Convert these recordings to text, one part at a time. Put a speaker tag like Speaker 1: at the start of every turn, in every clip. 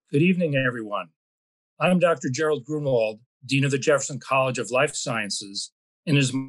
Speaker 1: Good evening, everyone. I'm Dr. Gerald Grunwald, Dean of the Jefferson College of Life Sciences, and it is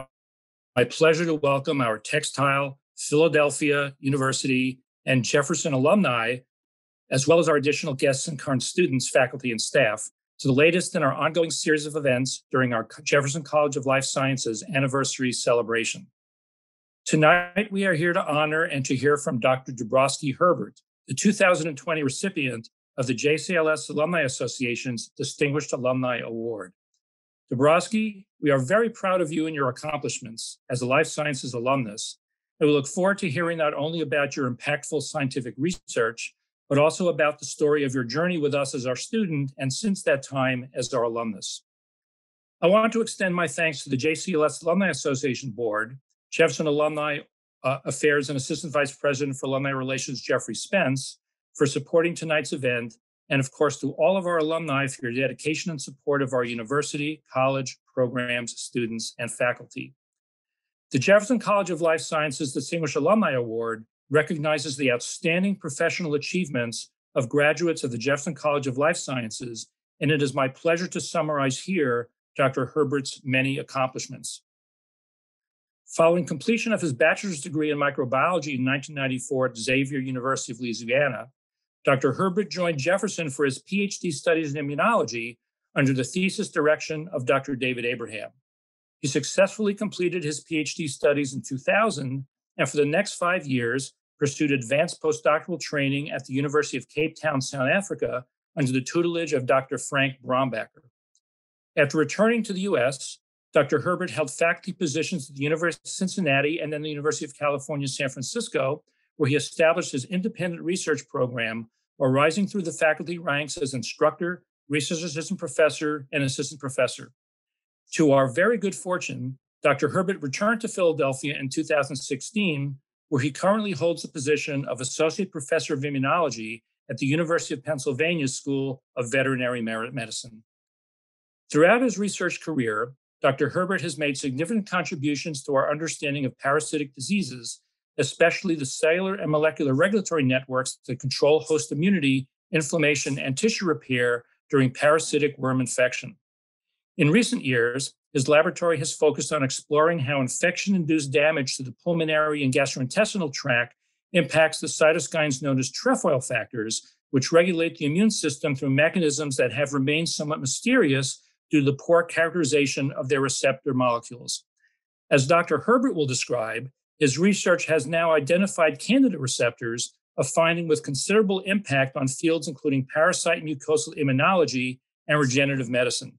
Speaker 1: my pleasure to welcome our Textile, Philadelphia University, and Jefferson alumni, as well as our additional guests and current students, faculty, and staff, to the latest in our ongoing series of events during our Jefferson College of Life Sciences anniversary celebration. Tonight, we are here to honor and to hear from Dr. Dabrowski Herbert, the 2020 recipient of the JCLS Alumni Association's Distinguished Alumni Award. Dabrowski, we are very proud of you and your accomplishments as a life sciences alumnus, and we look forward to hearing not only about your impactful scientific research, but also about the story of your journey with us as our student and since that time as our alumnus. I want to extend my thanks to the JCLS Alumni Association Board, Jefferson Alumni Affairs and Assistant Vice President for Alumni Relations, Jeffrey Spence, for supporting tonight's event, and of course to all of our alumni for your dedication and support of our university, college, programs, students, and faculty. The Jefferson College of Life Sciences Distinguished Alumni Award recognizes the outstanding professional achievements of graduates of the Jefferson College of Life Sciences, and it is my pleasure to summarize here Dr. Herbert's many accomplishments. Following completion of his bachelor's degree in microbiology in 1994 at Xavier University of Louisiana, Dr. Herbert joined Jefferson for his PhD studies in immunology under the thesis direction of Dr. David Abraham. He successfully completed his PhD studies in 2000, and for the next 5 years, pursued advanced postdoctoral training at the University of Cape Town, South Africa, under the tutelage of Dr. Frank Brombacher. After returning to the U.S., Dr. Herbert held faculty positions at the University of Cincinnati and then the University of California, San Francisco, where he established his independent research program while rising through the faculty ranks as instructor, research assistant professor, and assistant professor. To our very good fortune, Dr. Herbert returned to Philadelphia in 2016, where he currently holds the position of associate professor of immunology at the University of Pennsylvania School of Veterinary Medicine. Throughout his research career, Dr. Herbert has made significant contributions to our understanding of parasitic diseases, especially the cellular and molecular regulatory networks that control host immunity, inflammation, and tissue repair during parasitic worm infection. In recent years, his laboratory has focused on exploring how infection-induced damage to the pulmonary and gastrointestinal tract impacts the cytokines known as trefoil factors, which regulate the immune system through mechanisms that have remained somewhat mysterious due to the poor characterization of their receptor molecules. As Dr. Herbert will describe, his research has now identified candidate receptors, a finding with considerable impact on fields including parasite mucosal immunology and regenerative medicine.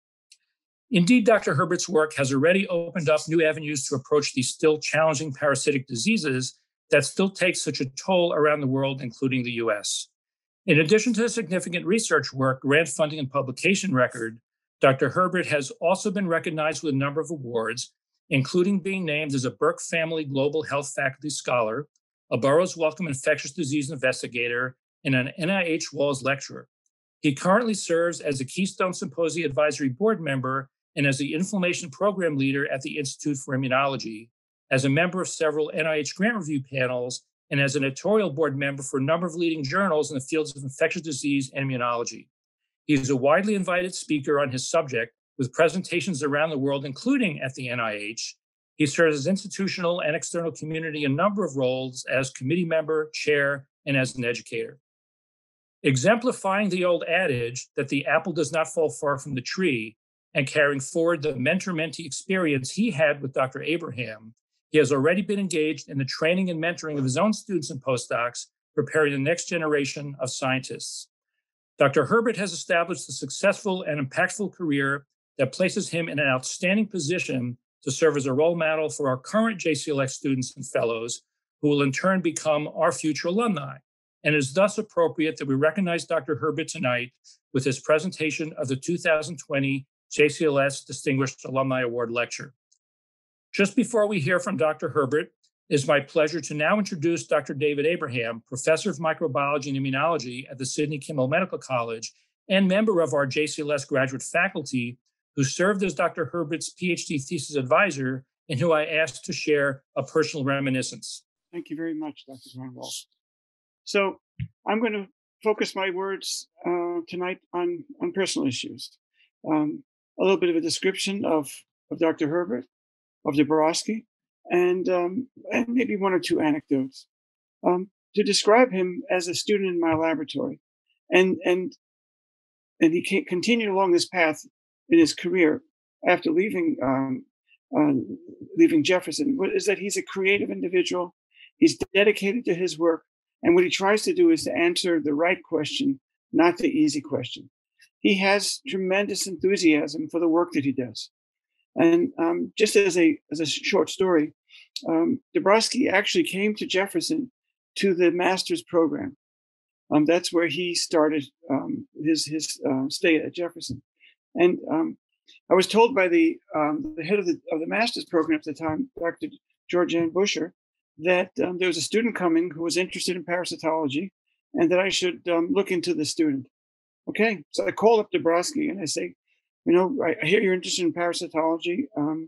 Speaker 1: Indeed, Dr. Herbert's work has already opened up new avenues to approach these still challenging parasitic diseases that still take such a toll around the world, including the US. In addition to the significant research work, grant funding, and publication record, Dr. Herbert has also been recognized with a number of awards, including being named as a Burke Family Global Health Faculty Scholar, a Burroughs Wellcome Infectious Disease Investigator, and an NIH Walls Lecturer. He currently serves as a Keystone Symposia Advisory Board member and as the Inflammation Program Leader at the Institute for Immunology, as a member of several NIH grant review panels, and as an editorial board member for a number of leading journals in the fields of infectious disease and immunology. He is a widely invited speaker on his subject with presentations around the world, including at the NIH. He serves as institutional and external community in a number of roles as committee member, chair, and as an educator. Exemplifying the old adage that the apple does not fall far from the tree and carrying forward the mentor-mentee experience he had with Dr. Abraham, he has already been engaged in the training and mentoring of his own students and postdocs, preparing the next generation of scientists. Dr. Herbert has established a successful and impactful career that places him in an outstanding position to serve as a role model for our current JCLX students and fellows, who will in turn become our future alumni. And it is thus appropriate that we recognize Dr. Herbert tonight with his presentation of the 2020 JCLS Distinguished Alumni Award Lecture. Just before we hear from Dr. Herbert, it is my pleasure to now introduce Dr. David Abraham, Professor of Microbiology and Immunology at the Sidney Kimmel Medical College and member of our JCLS graduate faculty, who served as Dr. Herbert's PhD thesis advisor and who I asked to share a personal reminiscence.
Speaker 2: Thank you very much, Dr. Grunwald. So I'm going to focus my words tonight on personal issues. A little bit of a description of Dr. Herbert, of Dabrowski, and maybe one or two anecdotes to describe him as a student in my laboratory. And, and, and he continued along this path in his career after uh, leaving Jefferson, is that he's a creative individual. He's dedicated to his work. And what he tries to do is to answer the right question, not the easy question. He has tremendous enthusiasm for the work that he does. And just as a short story, Dabrowski actually came to Jefferson to the master's program. That's where he started his stay at Jefferson. And I was told by the head of the master's program at the time, Dr. Georgianne Busher, that there was a student coming who was interested in parasitology, and that I should look into the student. Okay, so I called up Dabrowski and I say, I hear you're interested in parasitology.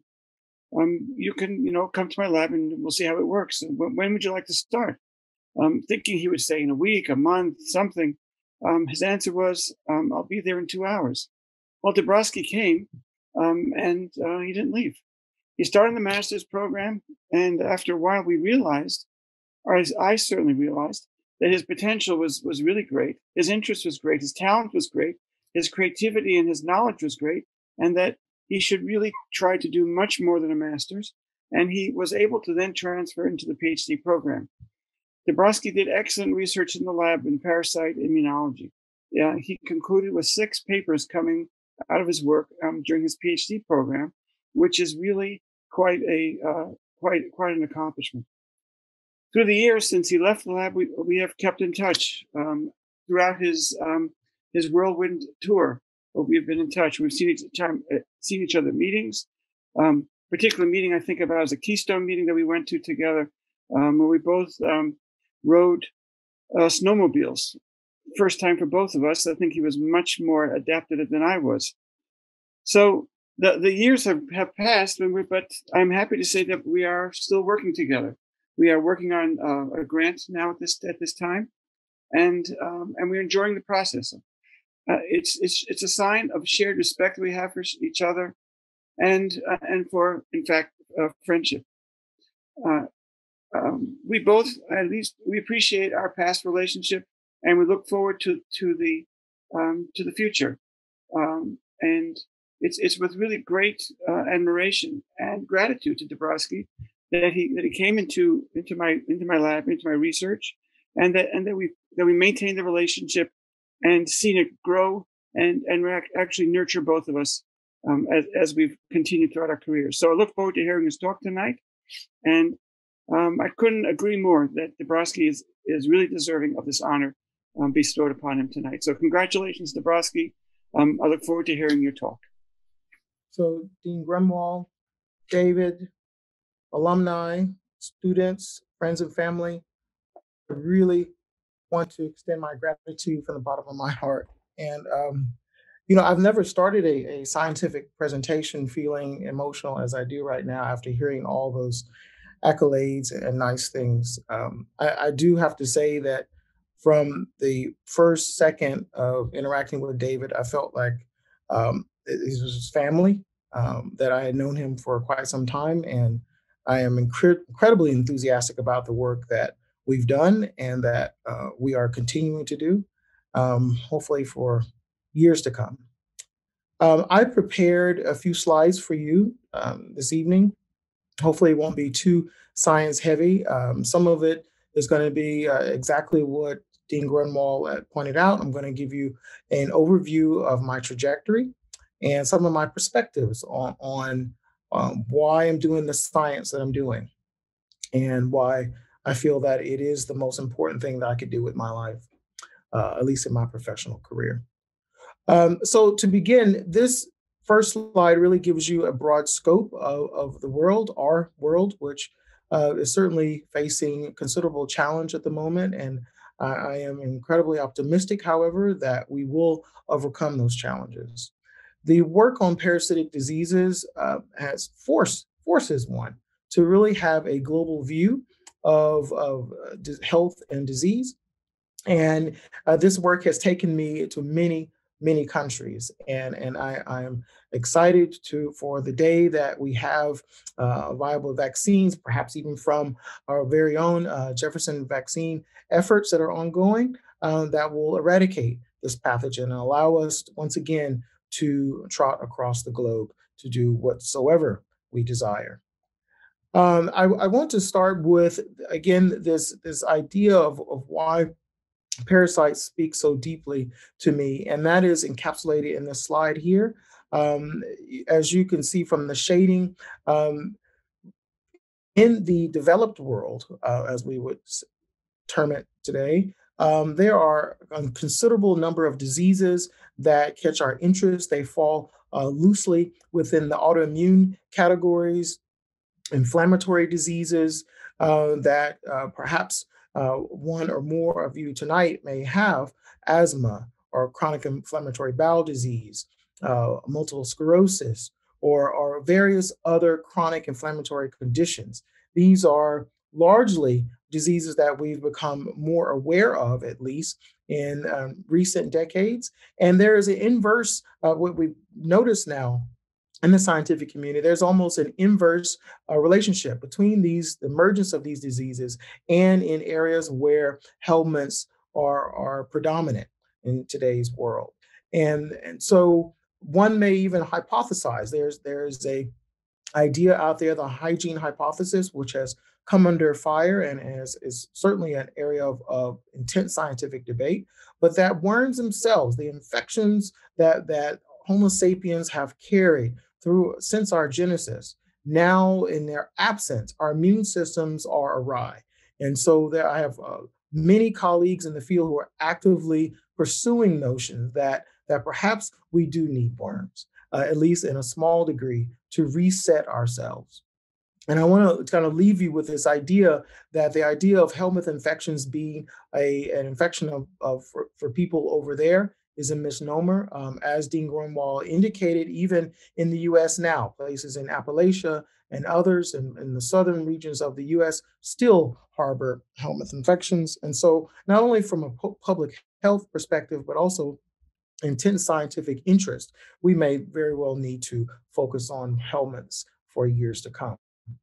Speaker 2: You can, come to my lab and we'll see how it works. And when would you like to start? Thinking he would say in a week, a month, something. His answer was, I'll be there in 2 hours. Well, Dabrowski came, and he didn't leave. He started the master's program, and after a while, we realized, or as I certainly realized, that his potential was really great. His interest was great. His talent was great. His creativity and his knowledge was great, and that he should really try to do much more than a master's. And he was able to then transfer into the PhD program. Dabrowski did excellent research in the lab in parasite immunology. Yeah, he concluded with 6 papers coming out of his work during his PhD program, which is really quite an accomplishment. Through the years since he left the lab, we have kept in touch throughout his whirlwind tour. We've been in touch. We've seen each other at meetings. Particular meeting I think about is a Keystone meeting that we went to together, where we both rode snowmobiles. First time for both of us. I think he was much more adept at it than I was. So the years have passed, but I'm happy to say that we are still working together. We are working on a grant now at this time, and we're enjoying the process. It's a sign of shared respect that we have for each other, and for, in fact, friendship. We both, at least, we appreciate our past relationship, and we look forward to the future. And it's with really great admiration and gratitude to Dabrowski that he came into my lab, into my research, and that we maintain the relationship and seen it grow and actually nurture both of us as we've continued throughout our careers. So I look forward to hearing his talk tonight, and I couldn't agree more that Dabrowski is really deserving of this honor bestowed upon him tonight. So congratulations, Dabrowski. I look forward to hearing your talk.
Speaker 3: So Dean Grunwald, David, alumni, students, friends and family, I really want to extend my gratitude from the bottom of my heart. And, I've never started a scientific presentation feeling emotional as I do right now after hearing all those accolades and nice things. I do have to say that from the first second of interacting with David, I felt like it was his family, that I had known him for quite some time. And I am incredibly enthusiastic about the work that we've done and that we are continuing to do, hopefully for years to come. I prepared a few slides for you this evening. Hopefully, it won't be too science heavy. Some of it is going to be exactly what Dean Grunwald pointed out. I'm going to give you an overview of my trajectory and some of my perspectives on why I'm doing the science that I'm doing and why I feel that it is the most important thing that I could do with my life, at least in my professional career. So to begin, this first slide really gives you a broad scope of the world, our world, which is certainly facing considerable challenge at the moment. And I am incredibly optimistic, however, that we will overcome those challenges. The work on parasitic diseases forces one to really have a global view of health and disease. And this work has taken me to many, many countries. And I am excited for the day that we have viable vaccines, perhaps even from our very own Jefferson vaccine efforts that are ongoing, that will eradicate this pathogen and allow us once again to trot across the globe to do whatsoever we desire. I want to start with, again, this idea of why parasites speak so deeply to me, and that is encapsulated in the slide here. As you can see from the shading, um, in the developed world, as we would term it today, there are a considerable number of diseases that catch our interest. They fall loosely within the autoimmune categories, inflammatory diseases that perhaps one or more of you tonight may have: asthma or chronic inflammatory bowel disease, multiple sclerosis, or various other chronic inflammatory conditions. These are largely diseases that we've become more aware of, at least in recent decades. And there is an inverse, what we've noticed now in the scientific community, there's almost an inverse relationship between the emergence of these diseases and in areas where helminths are predominant in today's world. And so one may even hypothesize, there's a idea out there, the hygiene hypothesis, which has come under fire and is certainly an area of intense scientific debate, but that worms themselves, the infections that Homo sapiens have carried through since our genesis, now in their absence, our immune systems are awry. And so there, I have many colleagues in the field who are actively pursuing notions that perhaps we do need worms, at least in a small degree, to reset ourselves. And I want to kind of leave you with this idea that the idea of helminth infections being an infection for people over there is a misnomer. As Dean Grunwald indicated, even in the US now, places in Appalachia and others in the southern regions of the US still harbor helminth infections. And so not only from a public health perspective, but also intense scientific interest, we may very well need to focus on helminths for years to come.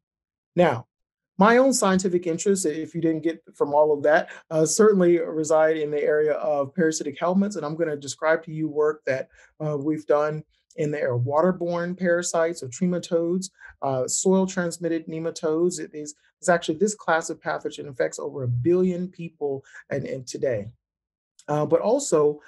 Speaker 3: Now, my own scientific interests, if you didn't get from all of that, certainly reside in the area of parasitic helminths, and I'm going to describe to you work that we've done in the area of waterborne parasites or trematodes, soil-transmitted nematodes. It's actually this class of pathogen affects over 1 billion people and today. But also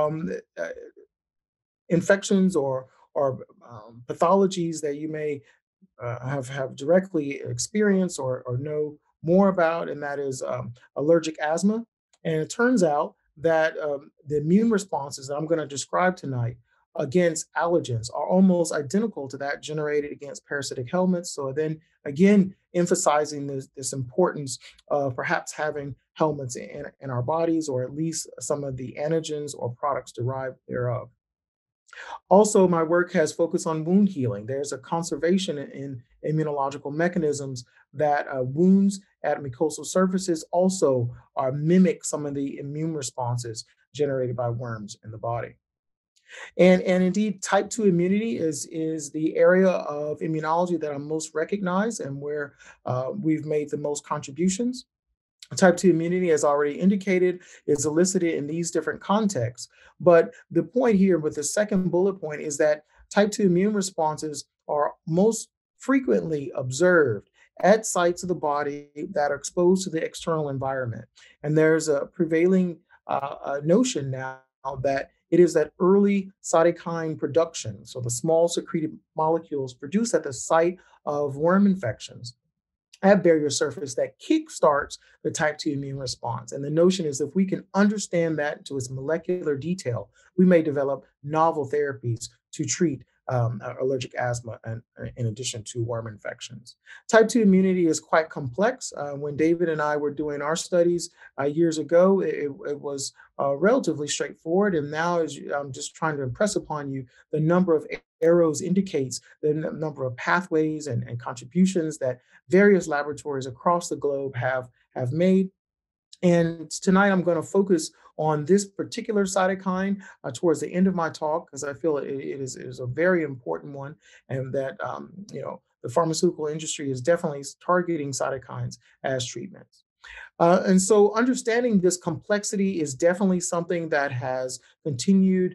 Speaker 3: infections or pathologies that you may have directly experienced or know more about, and that is allergic asthma. And it turns out that the immune responses that I'm going to describe tonight against allergens are almost identical to that generated against parasitic helminths. So then again, emphasizing this importance of perhaps having helminths in our bodies, or at least some of the antigens or products derived thereof. Also, my work has focused on wound healing. There's a conservation in immunological mechanisms that wounds at mucosal surfaces also mimic some of the immune responses generated by worms in the body. And indeed, type 2 immunity is the area of immunology that I'm most recognized and where we've made the most contributions. Type 2 immunity, as already indicated, is elicited in these different contexts. But the point here with the second bullet point is that type 2 immune responses are most frequently observed at sites of the body that are exposed to the external environment. And there's a prevailing notion now that it is that early cytokine production, so the small secreted molecules produced at the site of worm infections at barrier surface, that kickstarts the type 2 immune response. And the notion is if we can understand that to its molecular detail, we may develop novel therapies to treat allergic asthma in addition to worm infections. Type 2 immunity is quite complex. When David and I were doing our studies years ago, it was relatively straightforward. And now, as I'm just trying to impress upon you, the number of arrows indicates the number of pathways and contributions that various laboratories across the globe have made. And tonight I'm going to focus on this particular cytokine towards the end of my talk because I feel it is a very important one, and that the pharmaceutical industry is definitely targeting cytokines as treatments. And so understanding this complexity is definitely something that has continued,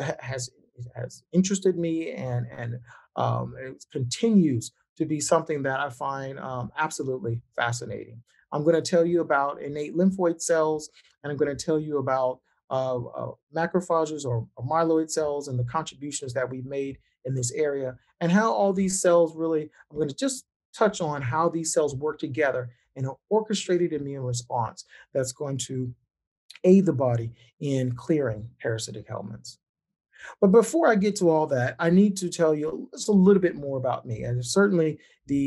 Speaker 3: has interested me, and it continues to be something that I find absolutely fascinating. I'm going to tell you about innate lymphoid cells, and I'm going to tell you about macrophages or myeloid cells and the contributions that we've made in this area, and how all these cells really, I'm going to just touch on how these cells work together in an orchestrated immune response that's going to aid the body in clearing parasitic elements. But before I get to all that, I need to tell you just a little bit more about me. And certainly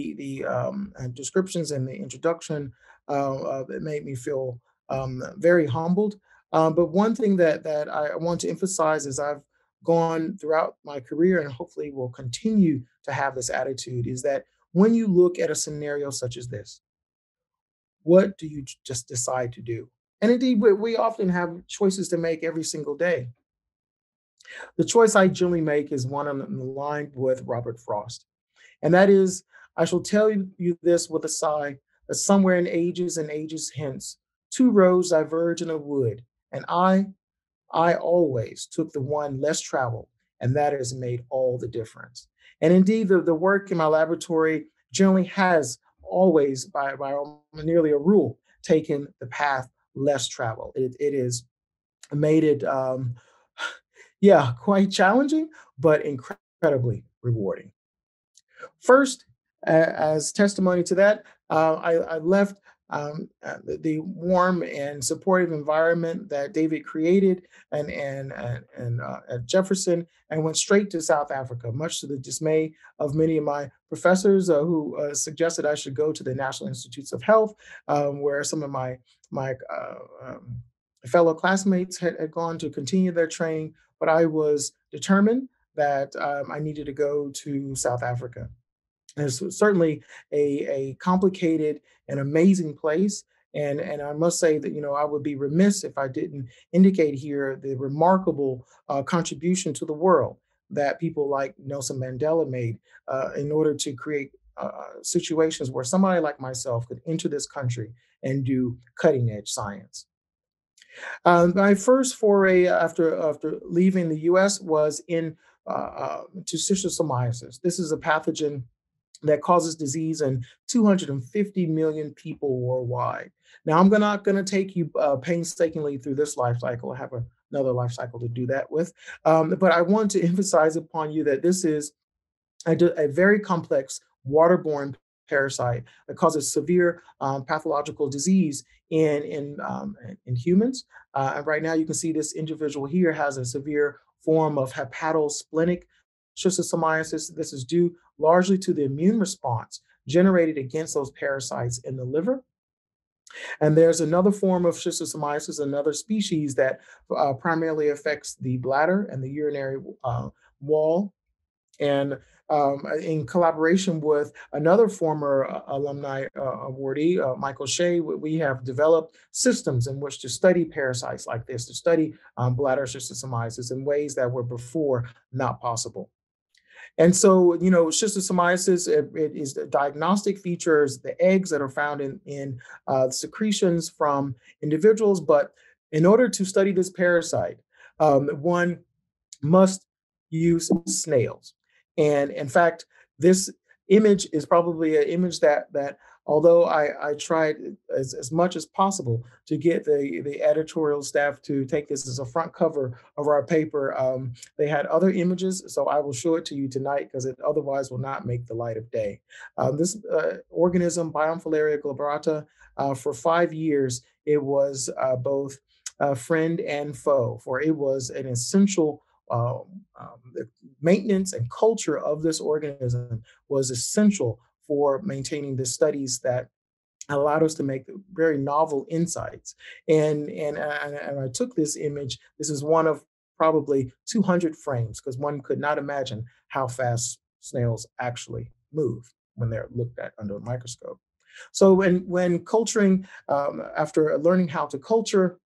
Speaker 3: the descriptions and the introduction it made me feel very humbled. But one thing that I want to emphasize is I've gone throughout my career and hopefully will continue to have this attitude is that when you look at a scenario such as this, what do you just decide to do? And indeed, we often have choices to make every single day. The choice I generally make is one on the line with Robert Frost. And that is, I shall tell you this with a sigh, that somewhere in ages and ages hence, two roads diverge in a wood, and I always took the one less traveled, and that has made all the difference. And indeed, the work in my laboratory generally has always, by nearly a rule, taken the path less traveled. It has made it, yeah, quite challenging, but incredibly rewarding. First, as testimony to that, I left the warm and supportive environment that David created at Jefferson and went straight to South Africa, much to the dismay of many of my professors who suggested I should go to the National Institutes of Health, where some of my fellow classmates had gone to continue their training, but I was determined that I needed to go to South Africa. And it's certainly a complicated and amazing place. And I must say that, I would be remiss if I didn't indicate here the remarkable contribution to the world that people like Nelson Mandela made in order to create situations where somebody like myself could enter this country and do cutting edge science. My first foray after leaving the U.S. was to schistosomiasis. This is a pathogen that causes disease in 250 million people worldwide. Now, I'm not going to take you painstakingly through this life cycle. I have another life cycle to do that with. But I want to emphasize upon you that this is a very complex waterborne parasite that causes severe pathological disease in humans. And right now, you can see this individual here has a severe form of hepatosplenic schistosomiasis. This is due largely to the immune response generated against those parasites in the liver. And there's another form of schistosomiasis, another species that primarily affects the bladder and the urinary wall. And in collaboration with another former alumni awardee, Michael Shea, we have developed systems in which to study parasites like this, to study bladder schistosomiasis in ways that were before not possible. And so, schistosomiasis, it is the diagnostic features, the eggs that are found in secretions from individuals. But in order to study this parasite, one must use snails. And in fact, this image is probably an image that although I tried as much as possible to get the editorial staff to take this as a front cover of our paper, they had other images, so I will show it to you tonight because it otherwise will not make the light of day. This organism, Bionfilaria glabrata, for 5 years, it was both friend and foe, for it was an essential the maintenance and culture of this organism was essential for maintaining the studies that allowed us to make very novel insights. And I took this image. This is one of probably 200 frames because one could not imagine how fast snails actually move when they're looked at under a microscope. So when culturing, after learning how to culture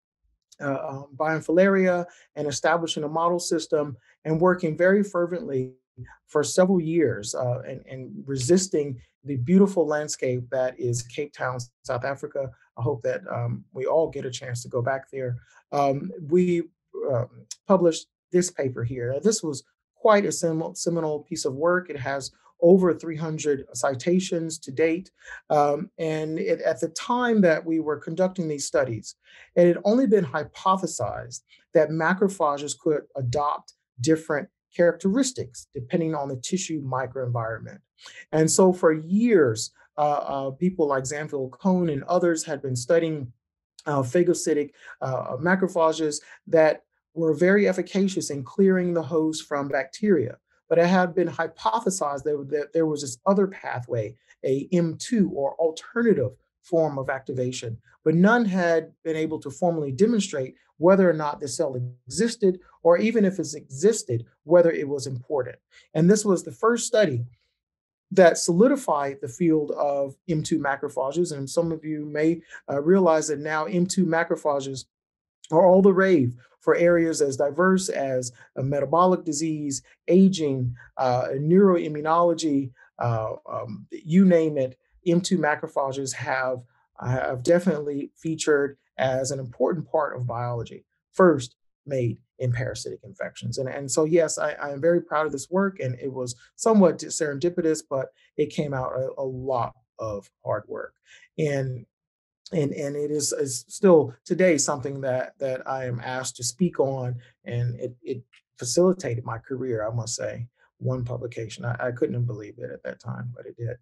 Speaker 3: Bionfilaria and establishing a model system and working very fervently for several years and resisting the beautiful landscape that is Cape Town, South Africa. I hope that we all get a chance to go back there. We published this paper here. This was quite a seminal piece of work. It has over 300 citations to date. At the time that we were conducting these studies, it had only been hypothesized that macrophages could adopt different characteristics depending on the tissue microenvironment. And so for years, people like Xanville Cohn and others had been studying phagocytic macrophages that were very efficacious in clearing the host from bacteria. But it had been hypothesized that there was this other pathway, a M2 or alternative form of activation, but none had been able to formally demonstrate whether or not the cell existed, or even if it existed, whether it was important. And this was the first study that solidified the field of M2 macrophages. And some of you may realize that now M2 macrophages are all the rave for areas as diverse as metabolic disease, aging, neuroimmunology, you name it. M2 macrophages have definitely featured as an important part of biology, first made in parasitic infections. And so, yes, I am very proud of this work, and it was somewhat serendipitous, but it came out a lot of hard work. And it is still today something that I am asked to speak on, and it facilitated my career, I must say. One publication, I couldn't believe it at that time, but it did.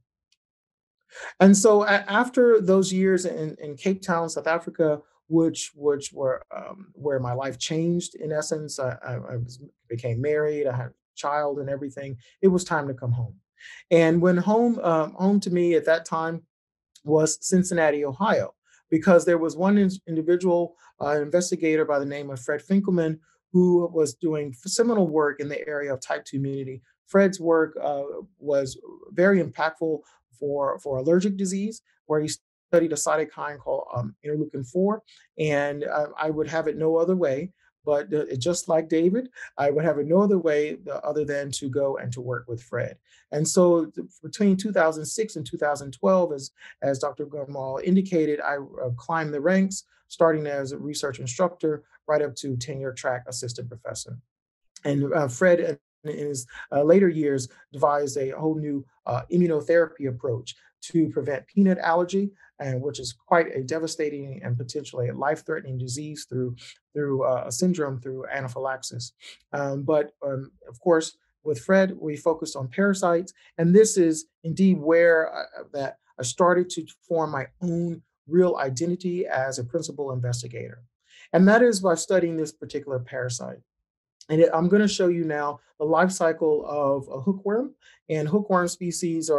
Speaker 3: And so after those years in Cape Town, South Africa, which were where my life changed in essence, became married, I had a child and everything. It was time to come home. And when home to me at that time was Cincinnati, Ohio, because there was one individual investigator by the name of Fred Finkelman who was doing seminal work in the area of type 2 immunity. Fred's work was very impactful for allergic disease, where he studied a cytokine called interleukin 4. And I would have it no other way, but just like David, I would have it no other way other than to go and to work with Fred. And so between 2006 and 2012, as Dr. Grunwald indicated, I climbed the ranks, starting as a research instructor right up to tenure track assistant professor. And Fred, in his later years, devised a whole new immunotherapy approach to prevent peanut allergy, and which is quite a devastating and potentially a life-threatening disease through a syndrome through anaphylaxis. But of course, with Fred, we focused on parasites, and this is indeed where that I started to form my own real identity as a principal investigator. And that is by studying this particular parasite. And I'm going to show you now the life cycle of a hookworm. And hookworm species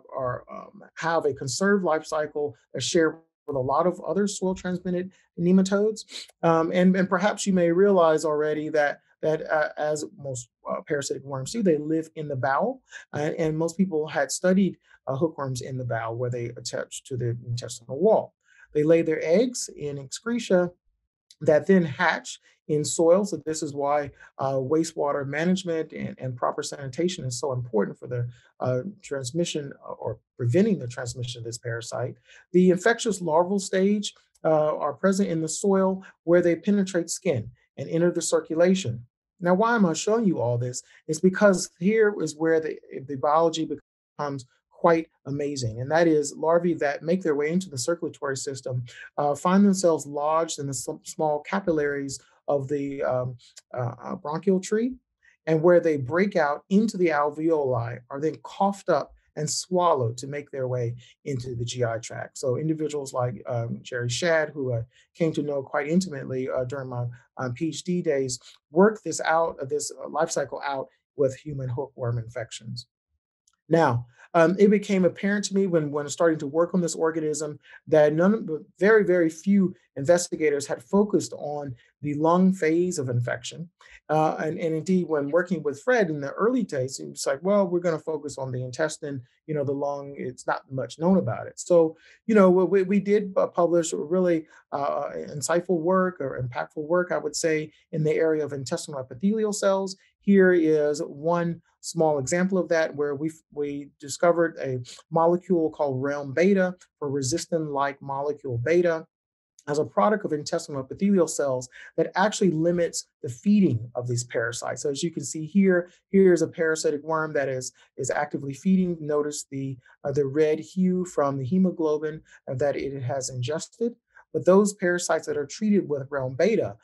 Speaker 3: have a conserved life cycle that's shared with a lot of other soil-transmitted nematodes. And perhaps you may realize already that as most parasitic worms do, they live in the bowel. And most people had studied hookworms in the bowel, where they attach to the intestinal wall. They lay their eggs in excreta that then hatch in soil. So this is why wastewater management and proper sanitation is so important for the transmission or preventing the transmission of this parasite. The infectious larval stage are present in the soil, where they penetrate skin and enter the circulation. Now, why am I showing you all this? Is because here is where the biology becomes quite amazing. And that is larvae that make their way into the circulatory system find themselves lodged in the small capillaries of the bronchial tree, and where they break out into the alveoli are then coughed up and swallowed to make their way into the GI tract. So individuals like Jerry Shad, who I came to know quite intimately during my PhD days, work this life cycle out with human hookworm infections. Now, it became apparent to me when starting to work on this organism that very, very few investigators had focused on the lung phase of infection. And indeed, when working with Fred in the early days, he was like, well, we're going to focus on the intestine, the lung, it's not much known about it. So, we did publish really insightful work or impactful work, I would say, in the area of intestinal epithelial cells. Here is one small example of that, where we discovered a molecule called realm beta for resistin-like molecule beta as a product of intestinal epithelial cells that actually limits the feeding of these parasites. So as you can see here, here's a parasitic worm that is actively feeding. Notice the red hue from the hemoglobin that it has ingested. But those parasites that are treated with realm beta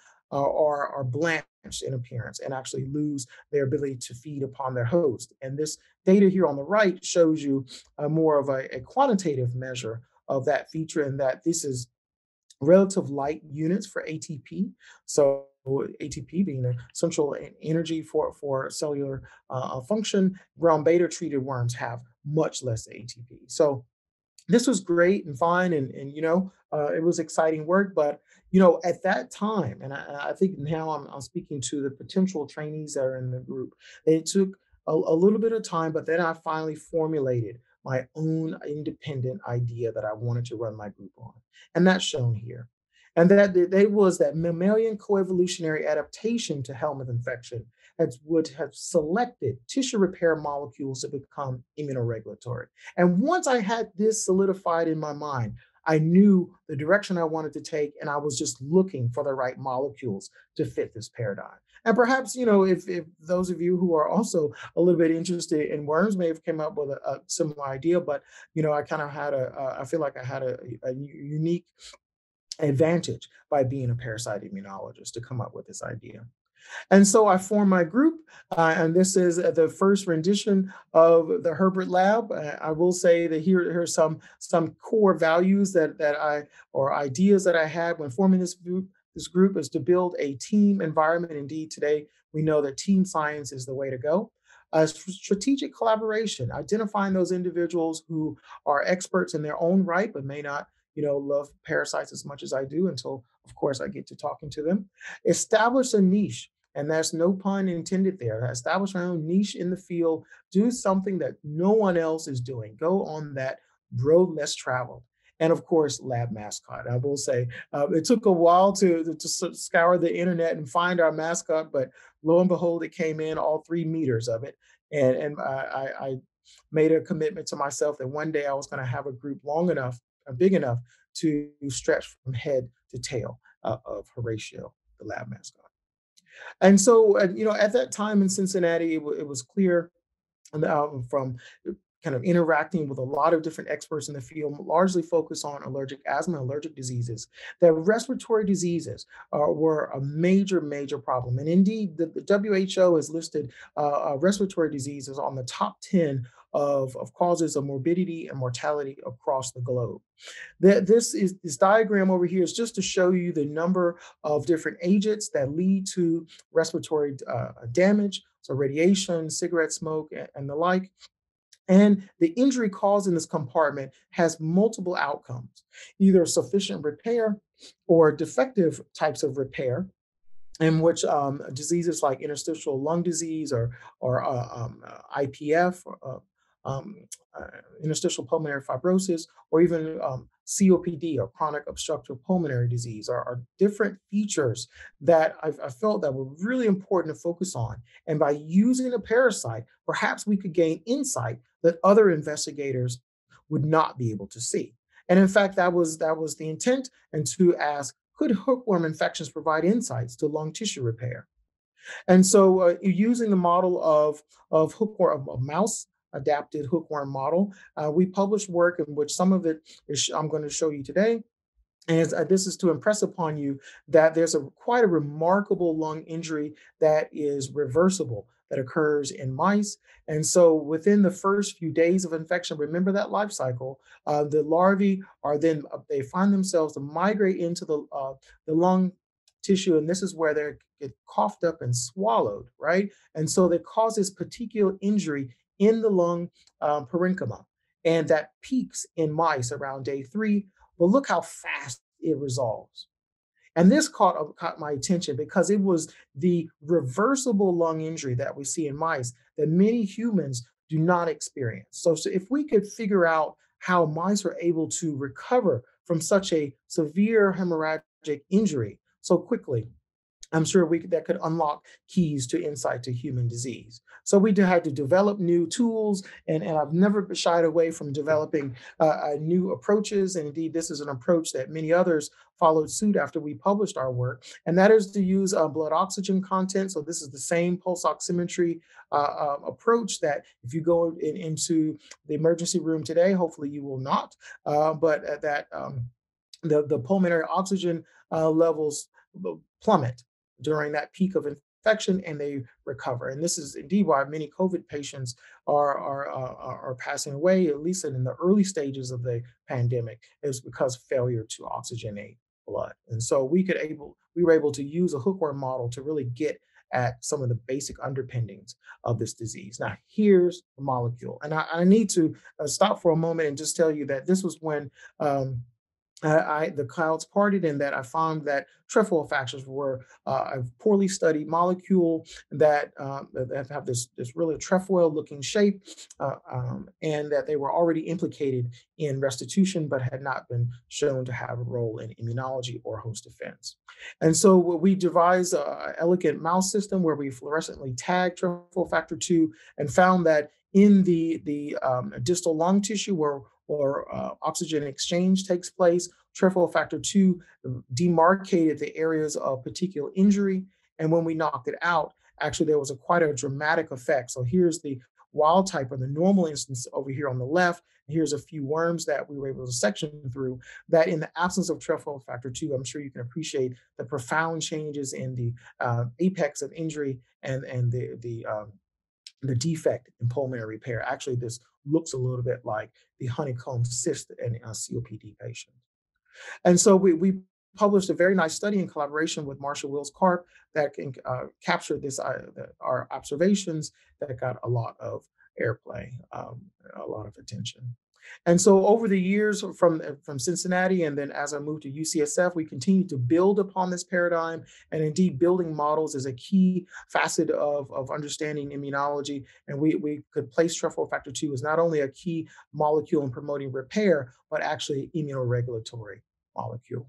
Speaker 3: are blanched in appearance and actually lose their ability to feed upon their host. And this data here on the right shows you more of a quantitative measure of that feature, and that this is relative light units for ATP. So ATP being the central energy for cellular function, realm beta treated worms have much less ATP. So this was great and fine, and it was exciting work. But at that time, and I think now I'm speaking to the potential trainees that are in the group. It took a little bit of time, but then I finally formulated my own independent idea that I wanted to run my group on, and that's shown here. And that was that mammalian coevolutionary adaptation to helminth infection would have selected tissue repair molecules to become immunoregulatory. And once I had this solidified in my mind, I knew the direction I wanted to take, and I was just looking for the right molecules to fit this paradigm. And perhaps, if those of you who are also a little bit interested in worms may have come up with a similar idea, but, I kind of had I feel like I had a unique advantage by being a parasite immunologist to come up with this idea. And so I formed my group, and this is the first rendition of the Herbert Lab. I will say that here's some core values or ideas that I had when forming this group. This group is to build a team environment. Indeed, today we know that team science is the way to go. Strategic collaboration, identifying those individuals who are experts in their own right, but may not love parasites as much as I do until, of course, I get to talking to them. Establish a niche, and there's no pun intended there. Establish our own niche in the field. Do something that no one else is doing. Go on that road less traveled. And of course, lab mascot. I will say it took a while to scour the internet and find our mascot, but lo and behold, it came in all 3 meters of it. And I made a commitment to myself that one day I was going to have a group big enough to stretch from head to tail of Horatio, the lab mascot. And so, at that time in Cincinnati, it was clear from kind of interacting with a lot of different experts in the field, largely focused on allergic asthma, allergic diseases, that respiratory diseases were a major, major problem. And indeed, the WHO has listed respiratory diseases on the top 10 of causes of morbidity and mortality across the globe. This diagram over here is just to show you the number of different agents that lead to respiratory damage, so radiation, cigarette smoke, and the like. And the injury caused in this compartment has multiple outcomes, either sufficient repair or defective types of repair, in which diseases like interstitial lung disease or IPF, interstitial pulmonary fibrosis, or even COPD, or chronic obstructive pulmonary disease, are different features that I felt that were really important to focus on. And by using a parasite, perhaps we could gain insight that other investigators would not be able to see. And in fact, that was the intent, and to ask, could hookworm infections provide insights to lung tissue repair? And so using the model of hookworm, a mouse adapted hookworm model, we published work in which some of it I'm going to show you today. And this is to impress upon you that there's quite a remarkable lung injury that is reversible, that occurs in mice. And so within the first few days of infection, remember that life cycle, the larvae they find themselves to migrate into the lung tissue, and this is where they get coughed up and swallowed, right? And so that causes particular injury in the lung parenchyma, and that peaks in mice around day 3. But look how fast it resolves. And this caught my attention because it was the reversible lung injury that we see in mice that many humans do not experience. So if we could figure out how mice are able to recover from such a severe hemorrhagic injury so quickly, I'm sure that could unlock keys to insight to human disease. So we had to develop new tools, and I've never shied away from developing new approaches. And indeed, this is an approach that many others followed suit after we published our work, and that is to use blood oxygen content. So this is the same pulse oximetry approach that if you go into the emergency room today, hopefully you will not, but that the pulmonary oxygen levels plummet during that peak of infection, and they recover. And this is indeed why many COVID patients are passing away, at least in the early stages of the pandemic, is because of failure to oxygenate blood. And so we were able to use a hookworm model to really get at some of the basic underpinnings of this disease. Now, here's the molecule. And I need to stop for a moment and just tell you that this was when the clouds parted, and that I found that trefoil factors were a poorly studied molecule that have this really trefoil-looking shape, and that they were already implicated in restitution, but had not been shown to have a role in immunology or host defense. And so we devised an elegant mouse system where we fluorescently tagged trefoil factor 2 and found that in the distal lung tissue where oxygen exchange takes place, trefoil factor 2 demarcated the areas of particular injury. And when we knocked it out, actually there was quite a dramatic effect. So here's the wild type or the normal instance over here on the left. Here's a few worms that we were able to section through that in the absence of trefoil factor 2, I'm sure you can appreciate the profound changes in the apex of injury and the defect in pulmonary repair. Actually, this looks a little bit like the honeycomb cyst in a COPD patient. And so we published a very nice study in collaboration with Marshall Wills Karp that can capture our observations that got a lot of airplay, a lot of attention. And so over the years from Cincinnati, and then as I moved to UCSF, we continued to build upon this paradigm. And indeed, building models is a key facet of understanding immunology. And we could place trefoil factor 2 as not only a key molecule in promoting repair, but actually immunoregulatory molecule.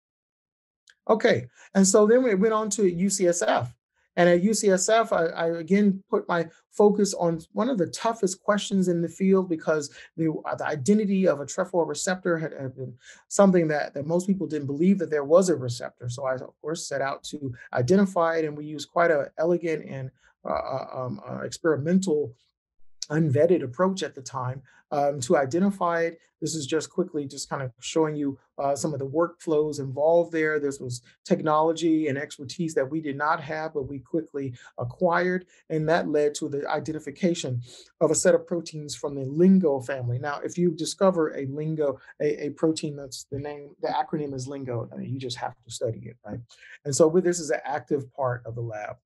Speaker 3: Okay, and so then we went on to UCSF. And at UCSF, I again put my focus on one of the toughest questions in the field, because the identity of a trefoil receptor had been something that most people didn't believe that there was a receptor. So I, of course, set out to identify it, and we used quite an elegant and experimental unvetted approach at the time to identify it. This is just quickly just kind of showing you some of the workflows involved there. This was technology and expertise that we did not have, but we quickly acquired, and that led to the identification of a set of proteins from the LINGO family. Now, if you discover a LINGO, a protein that's the acronym is LINGO, I mean, you just have to study it, right? And so this is an active part of the lab.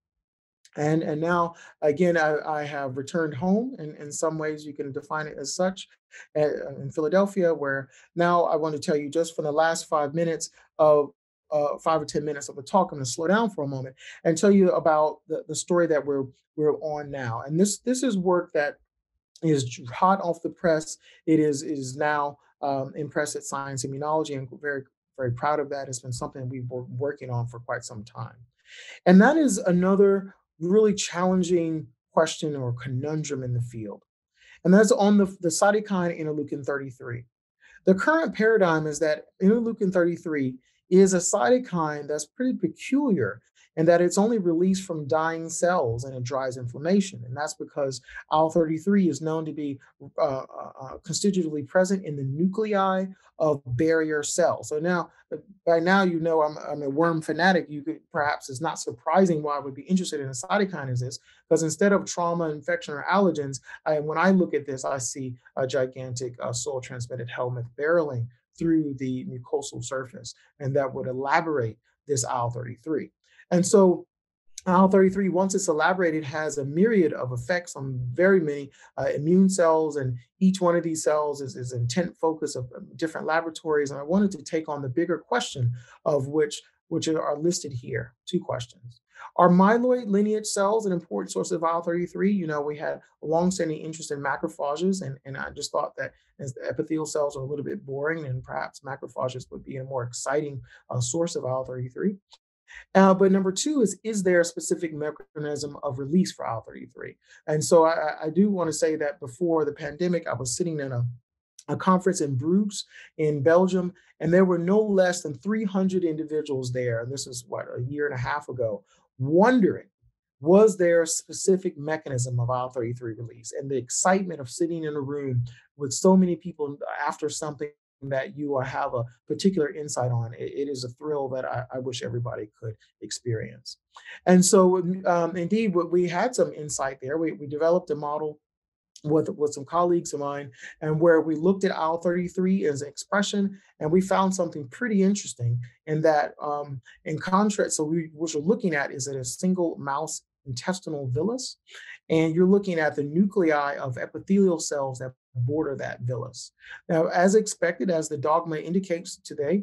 Speaker 3: And now, again, I have returned home, and in some ways you can define it as such, in Philadelphia, where now I want to tell you just for the last 5 minutes of 5 or 10 minutes of the talk, I'm going to slow down for a moment and tell you about the story that we're on now. And this is work that is hot off the press. It is now in press at Science Immunology, and very, very proud of that. It's been something we've been working on for quite some time. And that is another really challenging question or conundrum in the field. And that's on the cytokine interleukin 33. The current paradigm is that interleukin 33 is a cytokine that's pretty peculiar in that it's only released from dying cells and it drives inflammation. And that's because IL-33 is known to be constitutively present in the nuclei of barrier cells. So now, by now, you know I'm a worm fanatic. You could perhaps, it's not surprising why I would be interested in a cytokine as this, because instead of trauma, infection, or allergens, when I look at this, I see a gigantic soil-transmitted helminth barreling through the mucosal surface, and that would elaborate this IL-33. And so IL-33, once it's elaborated, has a myriad of effects on very many immune cells, and each one of these cells is intent focus of different laboratories. And I wanted to take on the bigger question of which which are listed here. 2 questions. Are myeloid lineage cells an important source of IL-33? You know, we had a longstanding interest in macrophages, and I just thought that as the epithelial cells are a little bit boring, and perhaps macrophages would be a more exciting source of IL-33. But number 2 is there a specific mechanism of release for IL-33? And so I do want to say that before the pandemic, I was sitting in a conference in Bruges in Belgium, and there were no less than 300 individuals there. And this was what, a year and a half ago, wondering, was there a specific mechanism of IL-33 release? And the excitement of sitting in a room with so many people after something that you have a particular insight on, it is a thrill that I wish everybody could experience. And so indeed, we had some insight there. We developed a model with some colleagues of mine, and where we looked at IL-33 as expression, and we found something pretty interesting in that, in contrast, so what you're looking at is at a single mouse intestinal villus, and you're looking at the nuclei of epithelial cells that border that villus. Now, as expected, as the dogma indicates today,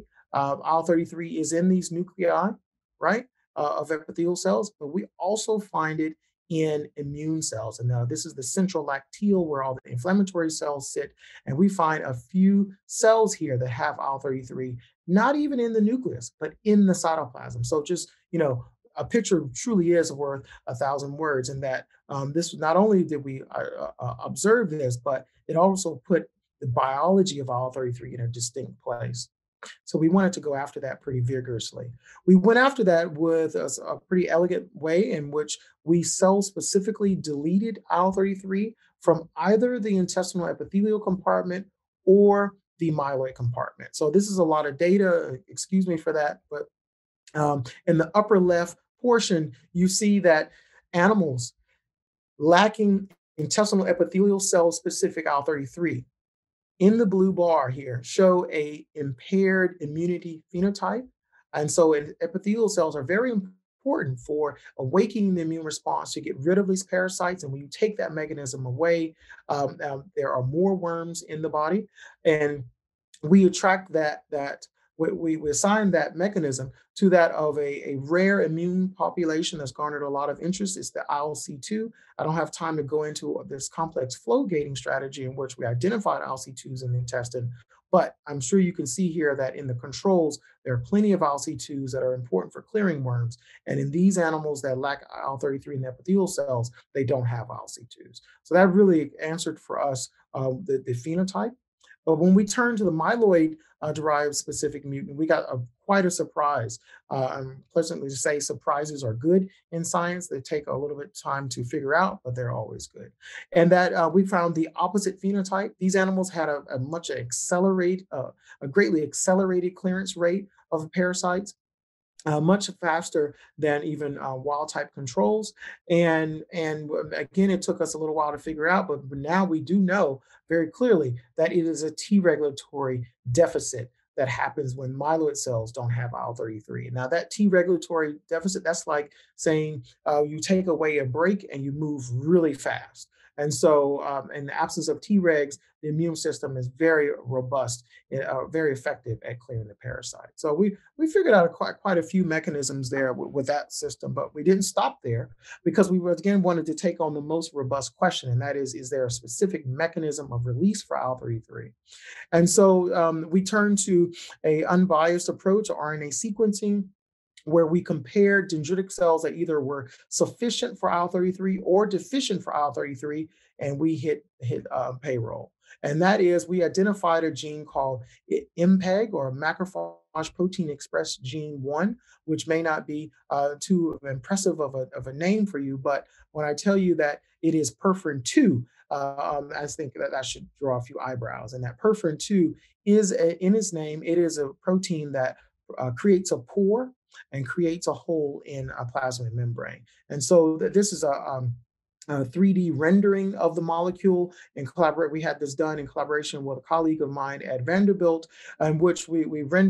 Speaker 3: IL-33 is in these nuclei, right, of epithelial cells, but we also find it in immune cells. And now this is the central lacteal where all the inflammatory cells sit. And we find a few cells here that have IL-33, not even in the nucleus, but in the cytoplasm. So just, you know, a picture truly is worth 1,000 words, in that this, not only did we observe this, but it also put the biology of IL-33 in a distinct place. So we wanted to go after that pretty vigorously. We went after that with a pretty elegant way in which we cell specifically deleted IL-33 from either the intestinal epithelial compartment or the myeloid compartment. So this is a lot of data, excuse me for that, but in the upper left portion, you see that animals lacking intestinal epithelial cell specific IL-33 in the blue bar here show a impaired immunity phenotype. And so epithelial cells are very important for awakening the immune response to get rid of these parasites. And when you take that mechanism away, there are more worms in the body. And we attract we assign that mechanism to that of a rare immune population that's garnered a lot of interest. It's the ILC2. I don't have time to go into this complex flow gating strategy in which we identified ILC2s in the intestine, but I'm sure you can see here that in the controls, there are plenty of ILC2s that are important for clearing worms. And in these animals that lack IL-33 in the epithelial cells, they don't have ILC2s. So that really answered for us the phenotype. But when we turn to the myeloid derived specific mutant, we got quite a surprise. I'm pleasantly to say surprises are good in science. They take a little bit of time to figure out, but they're always good. And that we found the opposite phenotype. These animals had a greatly accelerated clearance rate of parasites. Much faster than even wild type controls. And again, it took us a little while to figure out, but now we do know very clearly that it is a T regulatory deficit that happens when myeloid cells don't have IL-33. Now that T regulatory deficit, that's like saying you take away a brake and you move really fast. And so in the absence of Tregs, the immune system is very robust, very effective at clearing the parasite. So we figured out quite a few mechanisms there with that system, but we didn't stop there because we again wanted to take on the most robust question, and that is there a specific mechanism of release for IL-33? And so we turned to an unbiased approach, RNA sequencing, where we compared dendritic cells that either were sufficient for IL-33 or deficient for IL-33, and we hit payroll. And that is, we identified a gene called MPEG, or macrophage protein express gene 1, which may not be too impressive of a name for you, but when I tell you that it is perforin 2, I think that should draw a few eyebrows. And that perforin 2 is, in its name, it is a protein that creates a pore and creates a hole in a plasma membrane. And so this is a 3D rendering of the molecule. We had this done in collaboration with a colleague of mine at Vanderbilt, in which we rendered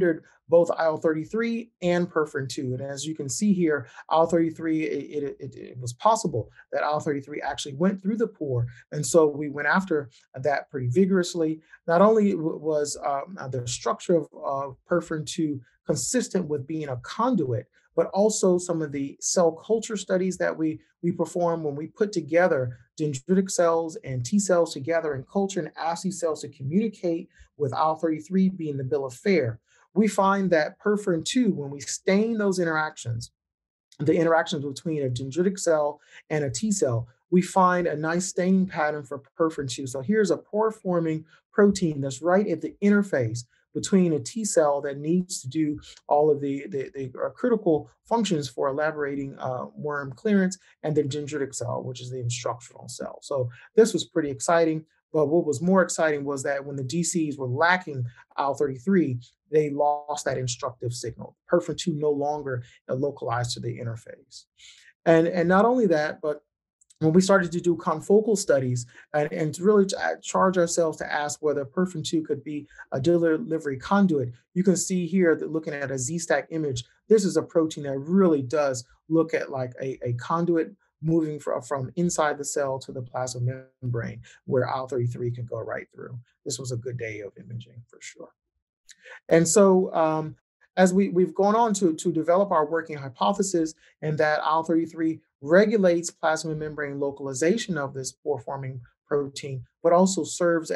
Speaker 3: both IL-33 and perforin-2. And as you can see here, IL-33, it was possible that IL-33 actually went through the pore. And so we went after that pretty vigorously. Not only was the structure of perforin-2 consistent with being a conduit, but also some of the cell culture studies that we perform when we put together dendritic cells and T cells together in culture and ask these cells to communicate with IL-33 being the bill of fare. We find that perforin-2, when we stain those interactions, the interactions between a dendritic cell and a T cell, we find a nice staining pattern for perforin-2. So here's a pore-forming protein that's right at the interface between a T cell that needs to do all of the critical functions for elaborating worm clearance, and the dendritic cell, which is the instructional cell. So this was pretty exciting. But what was more exciting was that when the DCs were lacking IL-33, they lost that instructive signal. Perforin-2 no longer localized to the interface. And not only that, but when we started to do confocal studies and to really charge ourselves to ask whether perforin-2 could be a delivery conduit, you can see here that looking at a Z-stack image, this is a protein that really does look at like a conduit moving from inside the cell to the plasma membrane where IL-33 can go right through. This was a good day of imaging for sure. And so as we've gone on to develop our working hypothesis, and that IL-33 regulates plasma membrane localization of this pore-forming protein, but also serves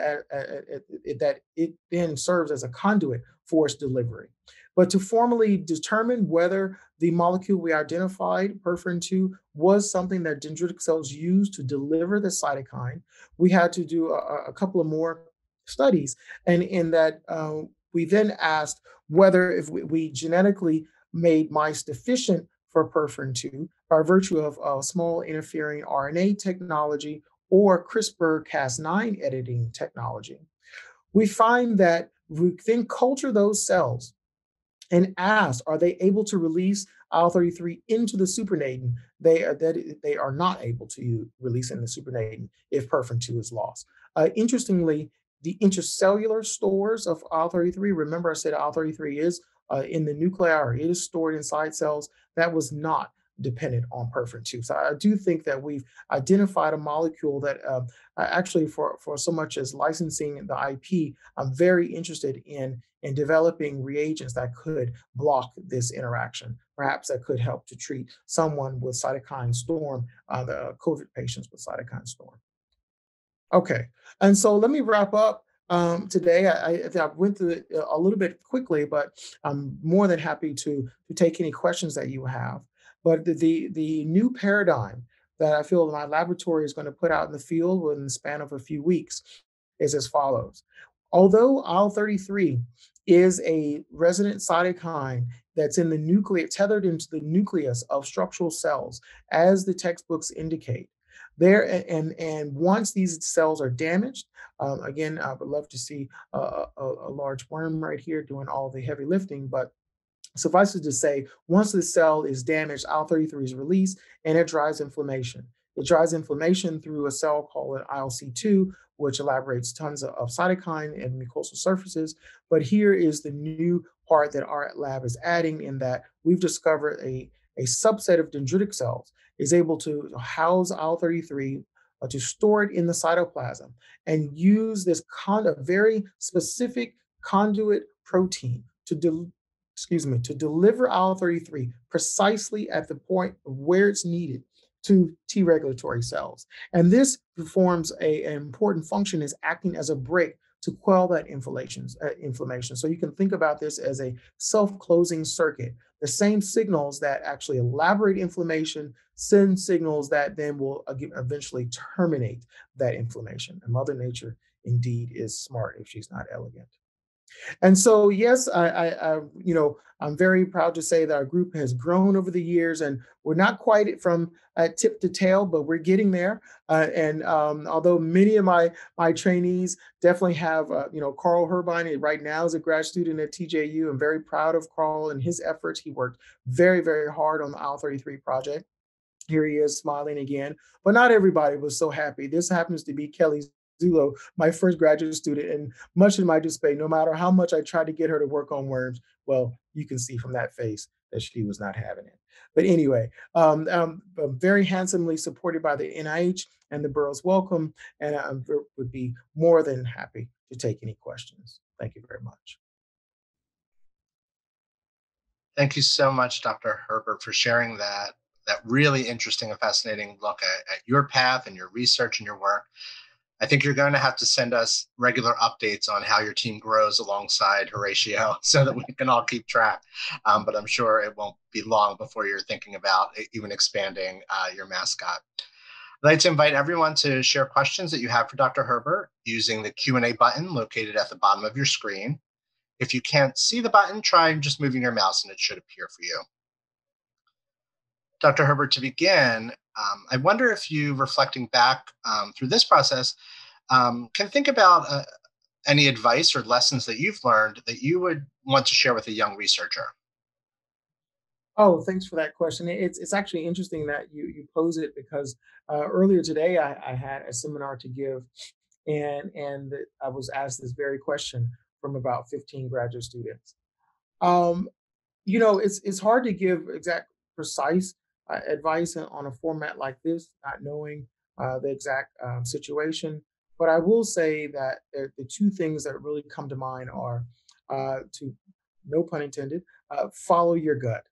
Speaker 3: that it then serves as a conduit for its delivery. But to formally determine whether the molecule we identified, perforin-2, was something that dendritic cells use to deliver the cytokine, we had to do a couple of more studies. And in that, we then asked whether if we genetically made mice deficient for perforin-2 by virtue of small interfering RNA technology or CRISPR-Cas9 editing technology. We find that we then culture those cells and ask, are they able to release IL-33 into the supernatant? They are not able to release in the supernatant if perforin-2 is lost. Interestingly, the intracellular stores of IL-33, remember I said IL-33 is in the nuclei, or it is stored inside cells, that was not dependent on perforin-2. So I do think that we've identified a molecule that actually for so much as licensing the IP, I'm very interested in developing reagents that could block this interaction. Perhaps that could help to treat someone with cytokine storm, the COVID patients with cytokine storm. Okay, and so let me wrap up today. I went through it a little bit quickly, but I'm more than happy to take any questions that you have. But the new paradigm that I feel my laboratory is going to put out in the field within the span of a few weeks is as follows. Although IL-33 is a resident cytokine that's in the nucleus, tethered into the nucleus of structural cells, as the textbooks indicate, there and once these cells are damaged, again, I would love to see a large worm right here doing all the heavy lifting, but suffice it to say, once the cell is damaged, IL-33 is released and it drives inflammation. It drives inflammation through a cell called ILC2, which elaborates tons of cytokine and mucosal surfaces. But here is the new part that our lab is adding, in that we've discovered a subset of dendritic cells is able to house IL-33, to store it in the cytoplasm, and use this very specific conduit protein to deliver IL-33 precisely at the point where it's needed to T regulatory cells. And this performs an important function, is acting as a brake to quell that inflammation. So you can think about this as a self-closing circuit. The same signals that actually elaborate inflammation send signals that then will eventually terminate that inflammation. And Mother Nature indeed is smart if she's not elegant. And so, yes, I'm very proud to say that our group has grown over the years, and we're not quite from tip to tail, but we're getting there. And although many of my trainees definitely have, Carl Herbine right now is a grad student at TJU. I'm very proud of Carl and his efforts. He worked very, very hard on the IL-33 project. Here he is smiling again, but not everybody was so happy. This happens to be Kelly's Zulo, my first graduate student, and much to my dismay, no matter how much I tried to get her to work on worms, well, you can see from that face that she was not having it. But anyway, very handsomely supported by the NIH and the Burroughs Wellcome, and would be more than happy to take any questions. Thank you very much.
Speaker 4: Thank you so much, Dr. Herbert, for sharing that really interesting and fascinating look at your path and your research and your work. I think you're going to have to send us regular updates on how your team grows alongside Horatio so that we can all keep track. But I'm sure it won't be long before you're thinking about even expanding your mascot. I'd like to invite everyone to share questions that you have for Dr. Herbert using the Q&A button located at the bottom of your screen. If you can't see the button, try just moving your mouse and it should appear for you. Dr. Herbert, to begin, I wonder if you, reflecting back through this process, can think about any advice or lessons that you've learned that you would want to share with a young researcher.
Speaker 3: Oh, thanks for that question. It's actually interesting that you pose it because earlier today I had a seminar to give, and I was asked this very question from about 15 graduate students. Um, it's hard to give exact, precise advice on a format like this, not knowing the exact situation. But I will say that the two things that really come to mind are, to no pun intended, follow your gut.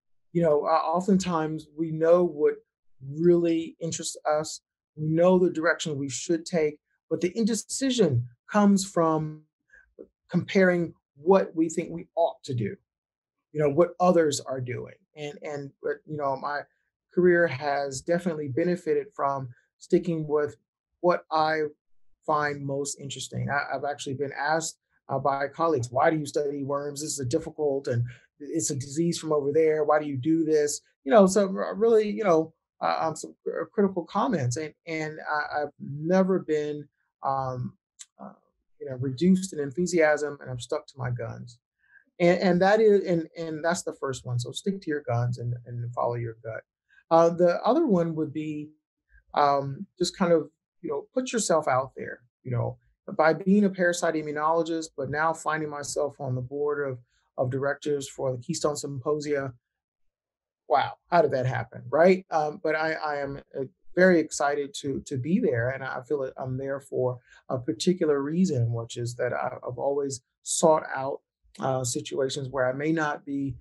Speaker 3: Oftentimes we know what really interests us, we know the direction we should take, but the indecision comes from comparing what we think we ought to do, what others are doing. And my career has definitely benefited from sticking with what I find most interesting. I've actually been asked by colleagues, why do you study worms? This is a difficult and it's a disease from over there. Why do you do this? So really, some critical comments. And I've never been, um, reduced in enthusiasm, and I'm stuck to my guns. And that is, and that's the first one. So stick to your guns and follow your gut. The other one would be just kind of, put yourself out there, by being a parasite immunologist, but now finding myself on the board of directors for the Keystone Symposia. Wow, how did that happen, right? But I am very excited to be there, and I feel that I'm there for a particular reason, which is that I've always sought out situations where I may not be,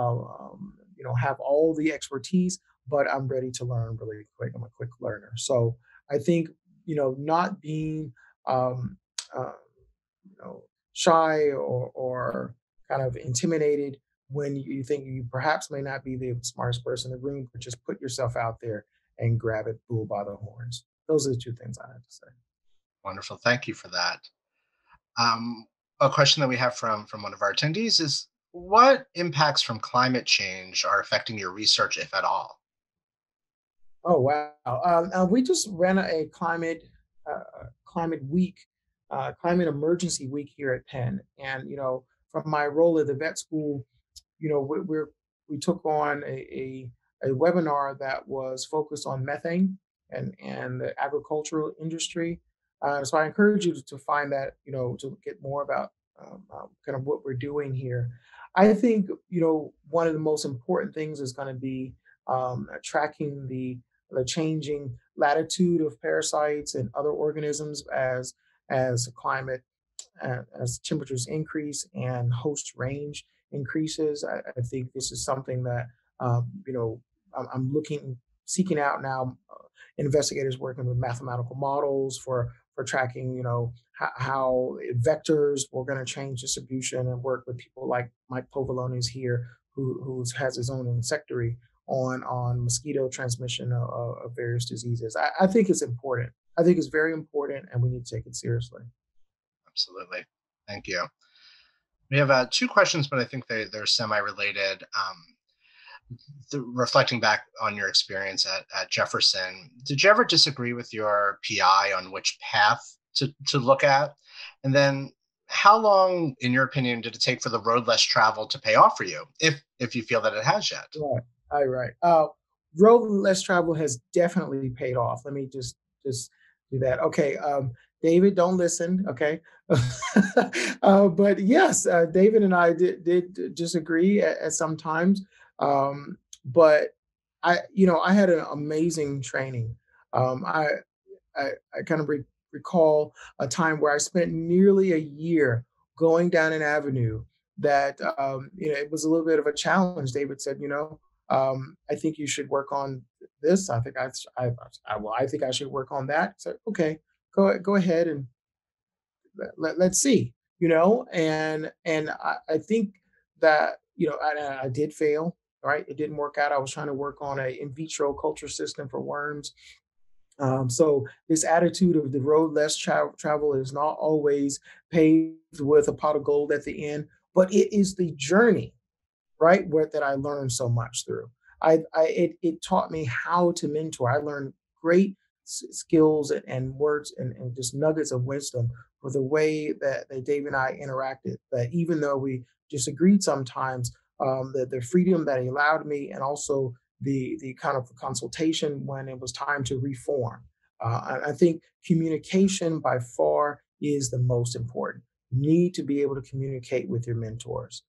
Speaker 3: have all the expertise, but I'm ready to learn really quick. I'm a quick learner, so I think not being um, uh, shy or kind of intimidated when you think you perhaps may not be the smartest person in the room, but just put yourself out there and grab it bull by the horns. Those are the two things I have to say.
Speaker 4: Wonderful. Thank you for that. Um, a question that we have from one of our attendees is, what impacts from climate change are affecting your research, if at all?
Speaker 3: Oh wow! We just ran a climate week, climate emergency week here at Penn, and from my role at the vet school, we took on a webinar that was focused on methane and the agricultural industry. So I encourage you to find that, to get more about kind of what we're doing here. I think, one of the most important things is going to be tracking the changing latitude of parasites and other organisms as climate, as temperatures increase and host range increases. I think this is something that I'm seeking out now. Investigators working with mathematical models for tracking, how vectors were going to change distribution, and work with people like Mike Povolones here, who has his own insectary on mosquito transmission of various diseases. I think it's important. I think it's very important, and we need to take it seriously.
Speaker 4: Absolutely. Thank you. We have two questions, but I think they're semi-related. Reflecting back on your experience at Jefferson, did you ever disagree with your PI on which path to look at? And then how long, in your opinion, did it take for the road less traveled to pay off for you, if you feel that it has yet?
Speaker 3: Right. Road less travel has definitely paid off. Let me just do that. Okay, David, don't listen. Okay, but yes, David and I did disagree at some times, but I had an amazing training. Um, I I kind of recall a time where I spent nearly a year going down an avenue that it was a little bit of a challenge. David said, I think you should work on this. I think I think I should work on that. So okay, go ahead and let's see. And I think that I did fail. Right, it didn't work out. I was trying to work on a in vitro culture system for worms. So this attitude of the road less travel is not always paved with a pot of gold at the end, but it is the journey, right, where that I learned so much through. It taught me how to mentor. I learned great skills and words and just nuggets of wisdom for the way that Dave and I interacted. That even though we disagreed sometimes, the freedom that he allowed me, and also the kind of consultation when it was time to reform. I think communication by far is the most important. You need to be able to communicate with your mentors.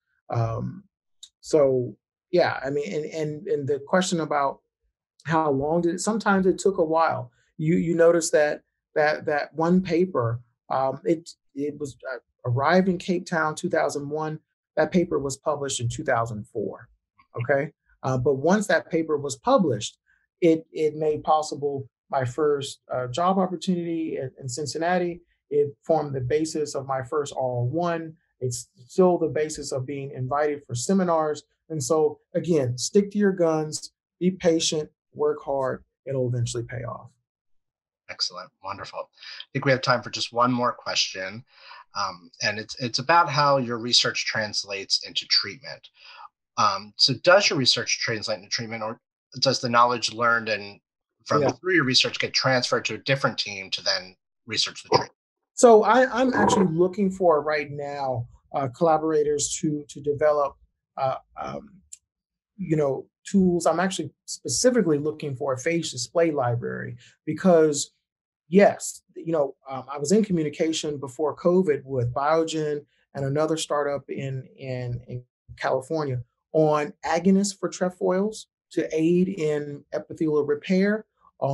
Speaker 3: So yeah, I mean, and the question about how long did it? Sometimes it took a while. You notice that one paper, it was arrived in Cape Town 2001. That paper was published in 2004. Okay, but once that paper was published, it made possible my first job opportunity in Cincinnati. It formed the basis of my first RL1. It's still the basis of being invited for seminars. And so, again, stick to your guns, be patient, work hard. It'll eventually pay off.
Speaker 4: Excellent. Wonderful. I think we have time for just one more question. And it's about how your research translates into treatment. So does your research translate into treatment, or does the knowledge learned through your research get transferred to a different team to then research the treatment?
Speaker 3: So I'm actually looking for right now collaborators to develop, uh, um, tools. I'm actually specifically looking for a phage display library because, yes, I was in communication before COVID with Biogen and another startup in California on agonists for trefoils to aid in epithelial repair,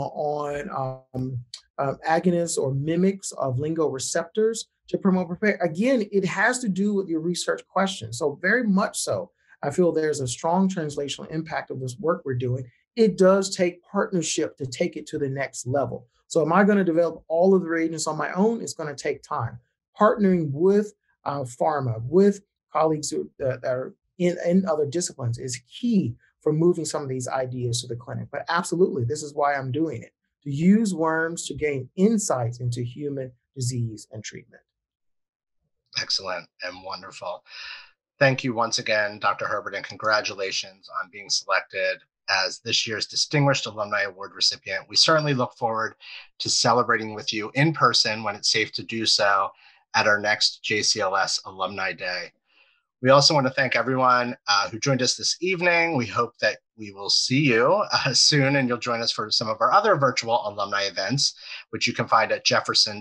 Speaker 3: on agonists or mimics of lingoreceptors to promote repair. Again, it has to do with your research question. So very much so, I feel there's a strong translational impact of this work we're doing. It does take partnership to take it to the next level. So am I going to develop all of the reagents on my own? It's going to take time. Partnering with pharma, with colleagues that are in other disciplines is key for moving some of these ideas to the clinic. But absolutely, this is why I'm doing it, to use worms to gain insights into human disease and treatment.
Speaker 4: Excellent and wonderful. Thank you once again, Dr. Herbert, and congratulations on being selected as this year's Distinguished Alumni Award recipient. We certainly look forward to celebrating with you in person when it's safe to do so at our next JCLS Alumni Day. We also want to thank everyone who joined us this evening. We hope that we will see you soon, and you'll join us for some of our other virtual alumni events, which you can find at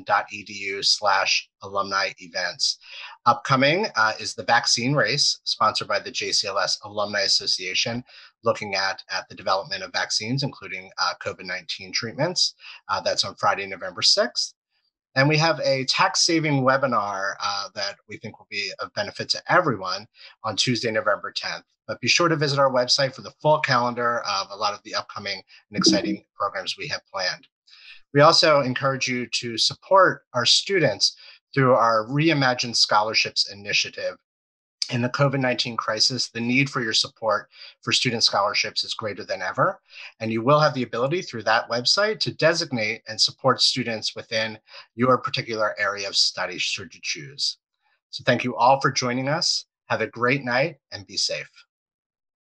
Speaker 4: jefferson.edu/alumni events. Upcoming is the vaccine race, sponsored by the JCLS Alumni Association, looking at the development of vaccines, including COVID-19 treatments. That's on Friday, November 6th. And we have a tax-saving webinar that we think will be of benefit to everyone on Tuesday, November 10th. But be sure to visit our website for the full calendar of a lot of the upcoming and exciting programs we have planned. We also encourage you to support our students through our Reimagined Scholarships initiative. In the COVID-19 crisis, the need for your support for student scholarships is greater than ever, and you will have the ability through that website to designate and support students within your particular area of study should you choose. So thank you all for joining us. Have a great night and be safe.